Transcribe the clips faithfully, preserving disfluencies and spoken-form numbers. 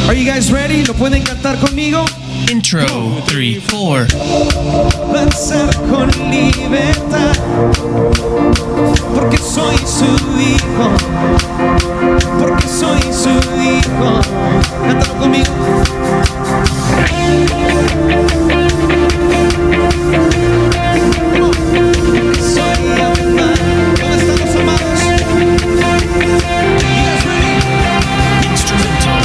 Are you guys ready? ¿Lo pueden cantar conmigo? Intro, three, four. Danzar con libertad, porque soy su hijo, porque soy su hijo. Cántalo conmigo. Soy amado. ¿Dónde están los amados? Instrumental,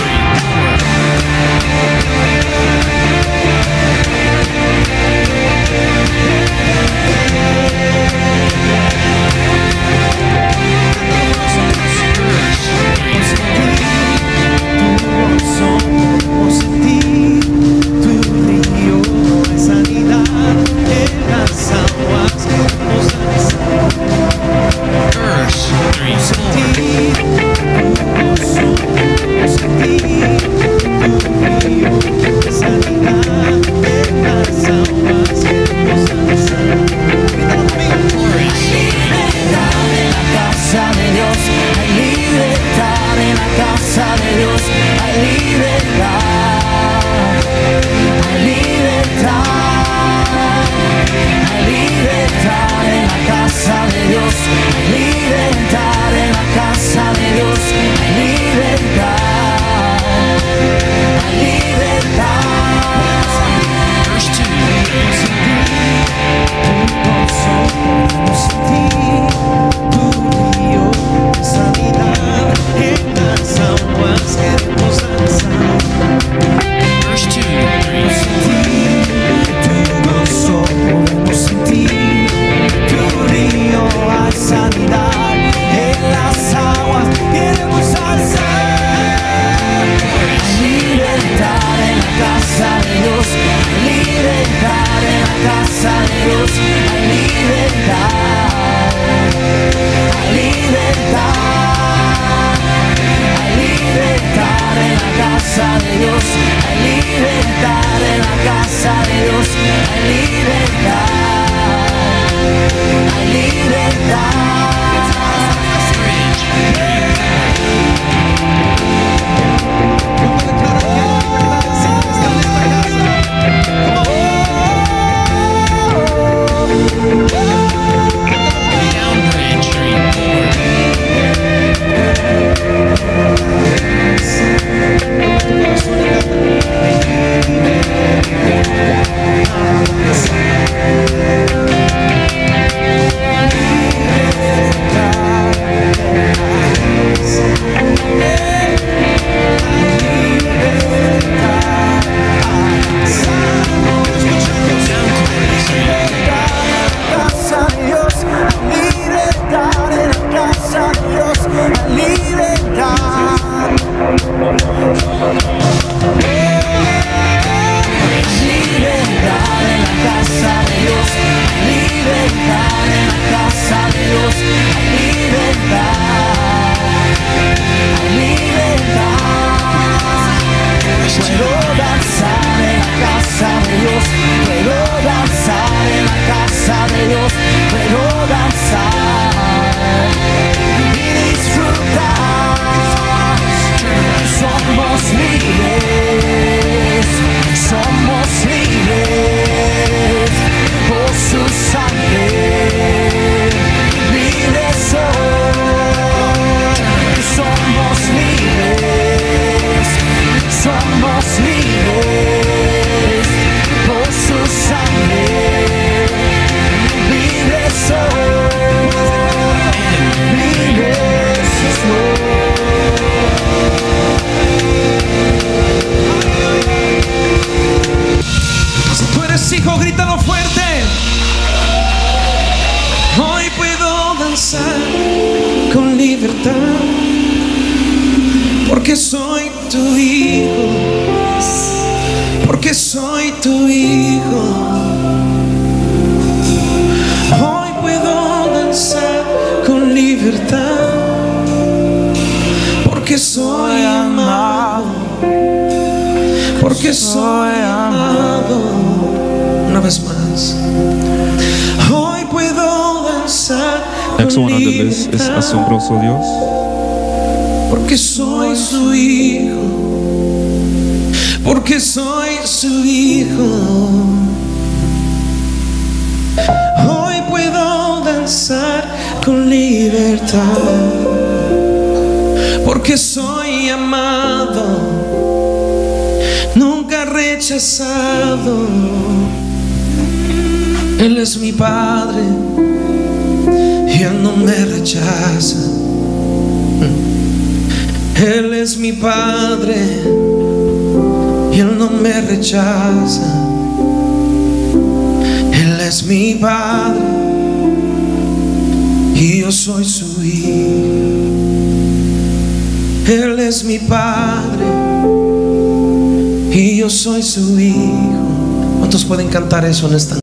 porque soy tu hijo, porque soy tu hijo. Hoy puedo danzar con libertad, porque soy amado, porque soy amado. Una vez más, hoy puedo danzar con Next one on the list is Asombroso Dios. porque soy su hijo. porque soy su hijo. Hoy puedo danzar con libertad, porque soy amado, nunca rechazado. Él es mi Padre y Él no me rechaza. Él es mi Padre y Él no me rechaza. Él es mi Padre y yo soy su hijo. Él es mi Padre y yo soy su hijo. ¿Cuántos pueden cantar eso en esta noche?